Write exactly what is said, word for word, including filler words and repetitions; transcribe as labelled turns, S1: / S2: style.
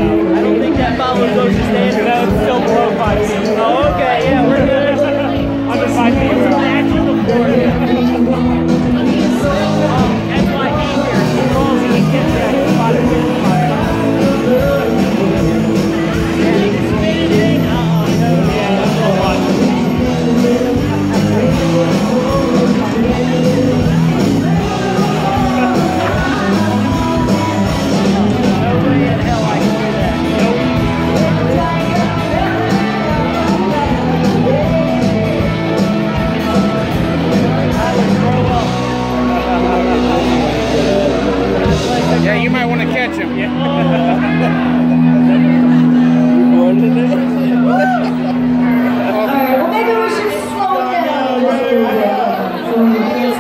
S1: I don't think that follows those standards.
S2: No, it's still below five feet.
S1: Oh, okay, yeah, we're good.
S2: Under five feet.
S1: Back to the floor. That's why he's here. He calls and he gets that spot at fifty-five. Yeah, he's spinning. Oh, no. Yeah, that's so much. No way in hell I can do that. Nope.
S2: Yeah, you might want to catch him. Yeah.